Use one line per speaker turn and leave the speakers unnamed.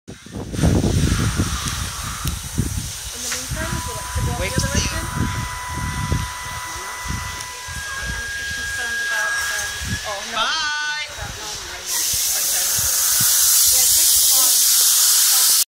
In the meantime, would you like to go on
Wait
the other
to
way?